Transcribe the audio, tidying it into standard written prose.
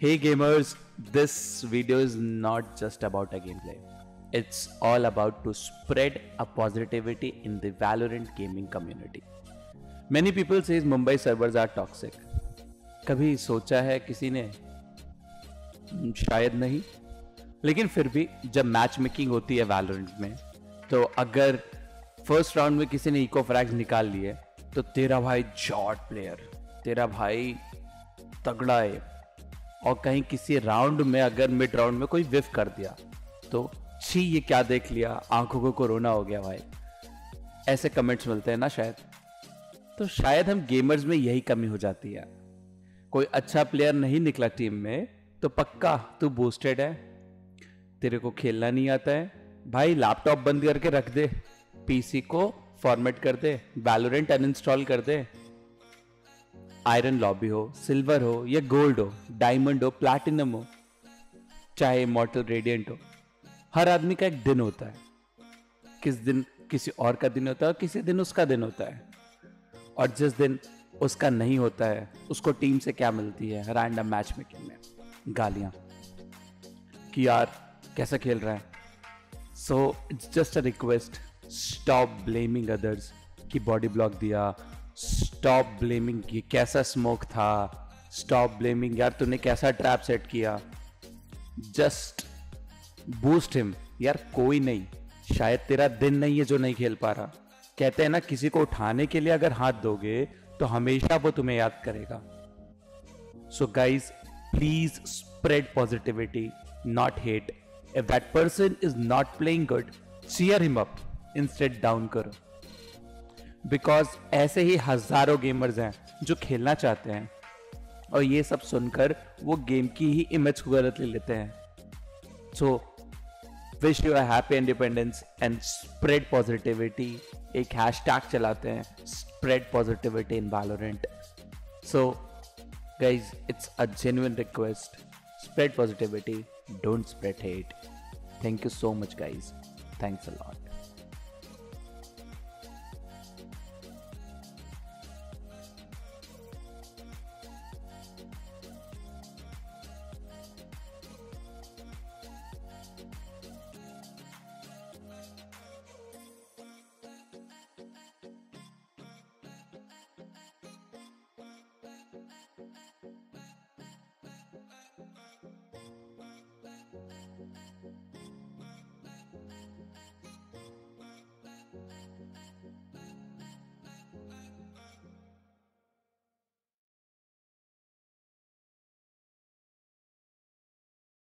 Hey gamers, this video is not just about a gameplay. It's all about to spread a positivity in the Valorant gaming community. Many people say Mumbai servers are toxic. कभी सोचा है किसी ने? शायद नहीं. लेकिन फिर भी जब मैच मेकिंग होती है Valorant में, तो अगर फर्स्ट राउंड में किसी ने इको फ्रैग्स निकाल लिए, तो तेरा भाई जॉट प्लेयर, तेरा भाई तगड़ा है. और कहीं किसी राउंड में अगर मिड राउंड में कोई विफ कर दिया, तो छी ये क्या देख लिया, आंखों को कोरोना हो गया भाई. ऐसे कमेंट्स मिलते हैं ना शायद. तो शायद हम गेमर्स में यही कमी हो जाती है. कोई अच्छा प्लेयर नहीं निकला टीम में तो पक्का तू बूस्टेड है, तेरे को खेलना नहीं आता है. भाई लैपटॉप बंद करके रख दे, पीसी को फॉर्मेट कर दे, वैलोरेंट अनइंस्टॉल कर दे. आयरन लॉबी हो, सिल्वर हो या गोल्ड हो, डायमंड हो, प्लैटिनम हो, चाहे इमॉर्टल रेडिएंट हो, हर आदमी का एक दिन होता है. किस दिन किसी और का दिन होता है, किसी दिन उसका दिन होता है. और जिस दिन उसका नहीं होता है, उसको टीम से क्या मिलती है रैंडम मैच मेकिंग में? गालियां कि यार कैसा खेल रहा है. So it's just a request, stop blaming others कि बॉडी ब्लॉक दिया, स्टॉप ब्लेमिंग ये कैसा स्मोक था, स्टॉप ब्लेमिंग यार तूने कैसा ट्रैप सेट किया. जस्ट बूस्ट हिम यार. कोई नहीं, शायद तेरा दिन नहीं है जो नहीं खेल पा रहा. कहते हैं ना, किसी को उठाने के लिए अगर हाथ दोगे तो हमेशा वो तुम्हें याद करेगा. So guys, please spread positivity, not hate. If that person is not playing good, cheer him up instead down करो. बिकॉज ऐसे ही हजारों गेमर्स हैं जो खेलना चाहते हैं और ये सब सुनकर वो गेम की ही इमेज को गलत ले लेते हैं. So wish you a happy independence and spread positivity. एक हैशटैग चलाते हैं, spread positivity in Valorant. So guys, it's a genuine request, spread positivity, don't spread hate. Thank you so much guys, thanks a lot.